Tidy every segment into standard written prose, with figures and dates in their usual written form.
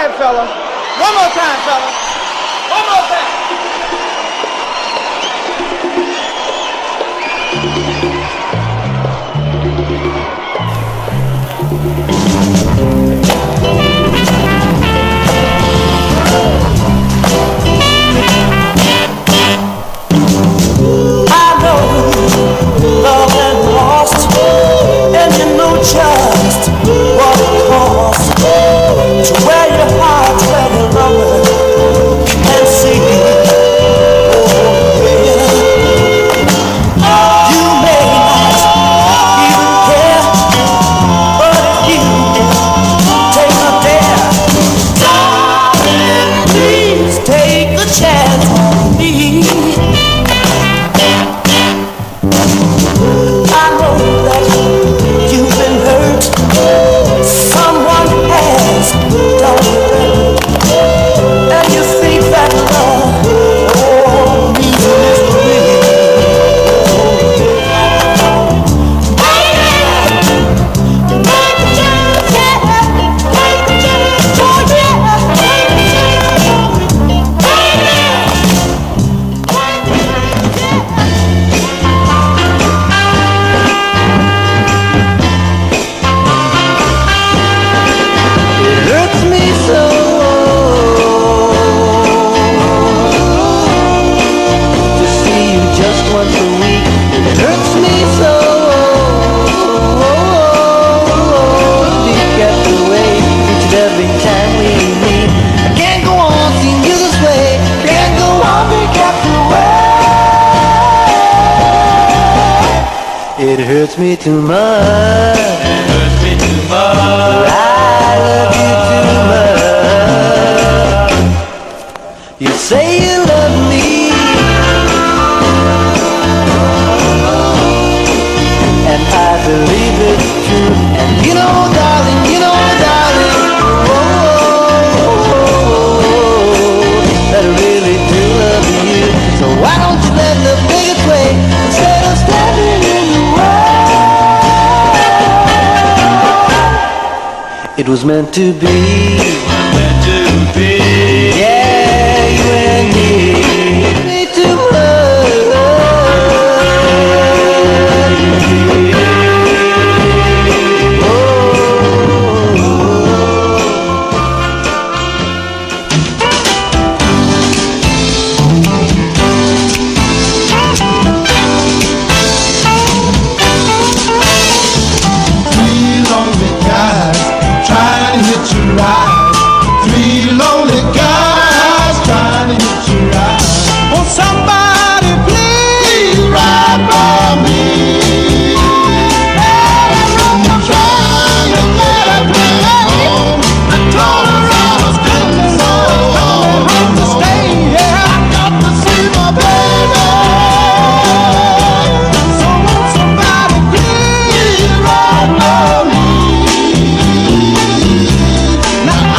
time, fella. One more time, fella. One more time. I know love and lost, and you know just what it costs to wear your heart where your lover can see. Oh, yeah. You may not even care, but if you take a dare, darling, please take a chance on me. I know that you've been hurt. Someone has done you hurt, and you think that love means mystery. It hurts me too much. It hurts me too much. I love you too much. You say you love me, and I believe it's true. And you know, darling, that I really do love you. So why don't you let the biggest way instead of standing in the way? It was meant to be. Meant to be. Yeah, you and me. Me too Three lonely guys trying to hit you right. Oh, somebody please ride by me. I'm trying to get her back home. I told her I was getting old to stay here. I got to see my baby. So won't somebody please ride by me? Now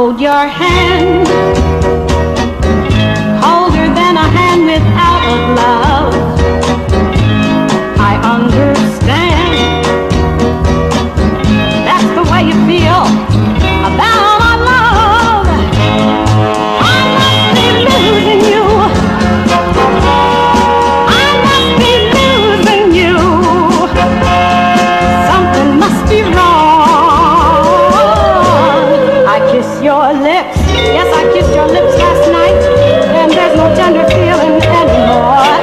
hold your hand, colder than a hand without a glove. I understand, that's the way you feel about our love. I must be losing you, I must be losing you. Something must be wrong. I kiss your lips, yes, I kissed your lips last night, and there's no tender feeling anymore.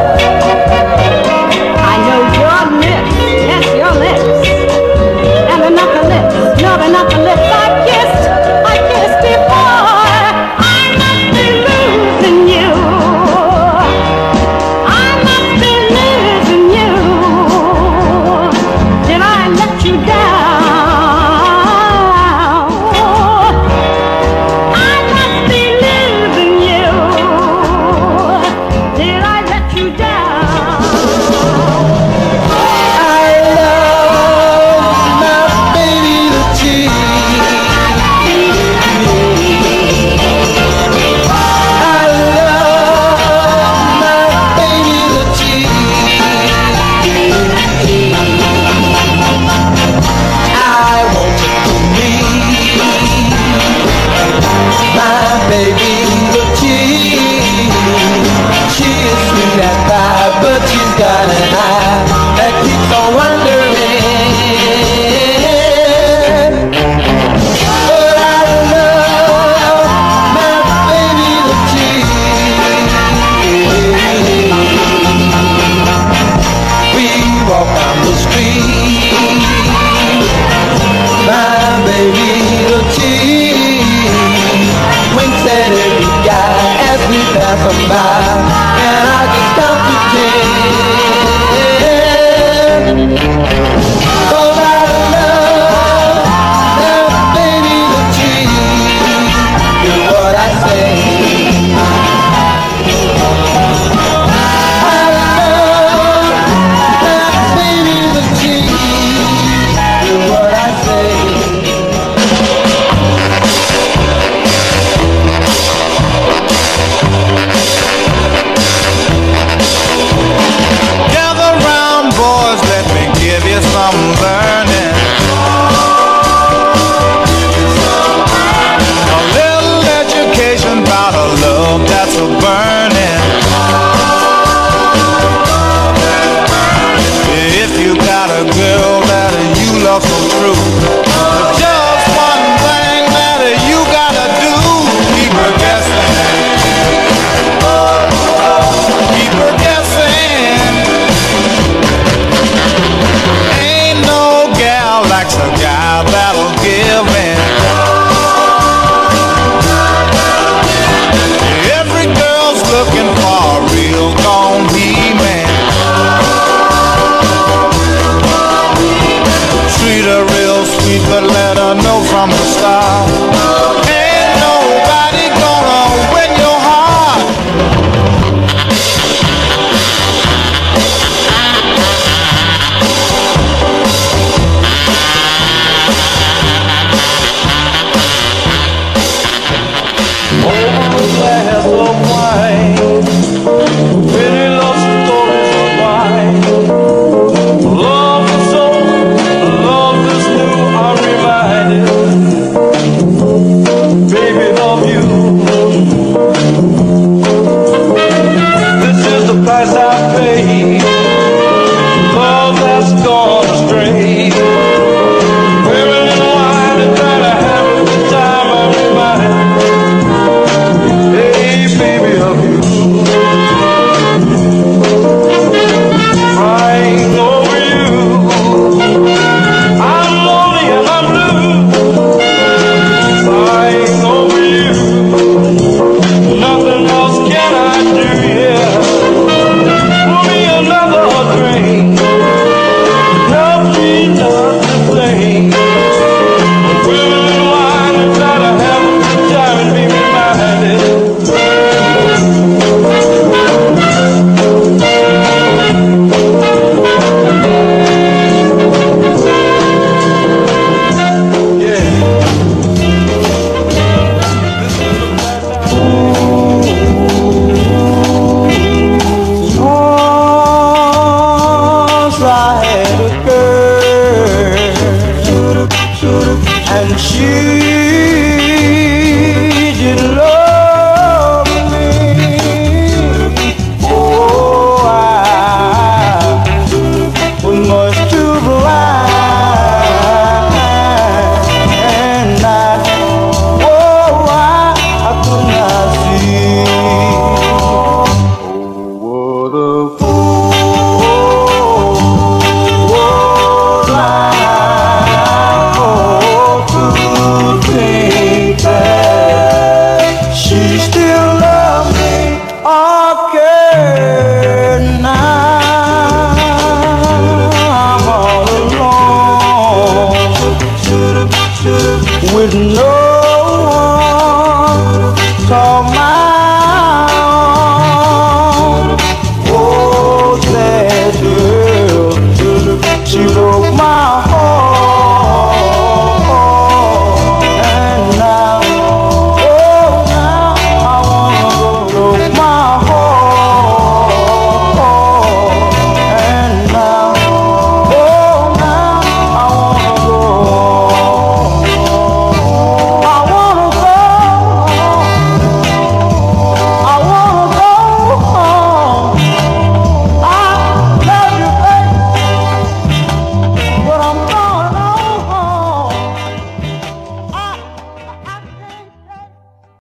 I know your lips, yes, your lips, and they're not the lips, no, they're not the lips I kissed before. I must be losing you, I must be losing you. Did I let you down? I must be losing you. Did I let you down? I love my baby the cheese. I love my baby the cheese. I want you to meet my baby the cheese. She is sweet and fine, but she's got an eye that keeps on wondering. But I love my baby the cheese. We walk down the street, my baby the cheese winks at every guy as we pass them by, and I can count to 10. Cause I love that baby the cheese. Do what I say. I love that baby the cheese. Do what I say. Gather round, boys, let me give you some burning. A little education about a love that's a burning. If you got a girl that you love so true, there's just one thing that you gotta do. Keep her guessing. Keep her guessing. Ain't no gal likes a guy that'll give in. Every girl's looking for a real gone he-man. Treat her real sweet, but let her know from the start. Ain't nobody gonna win your heart. Over a glass of wine, pretty love stories of mine. Love is old, love is new, I'm reminded, baby, of you. This is the price I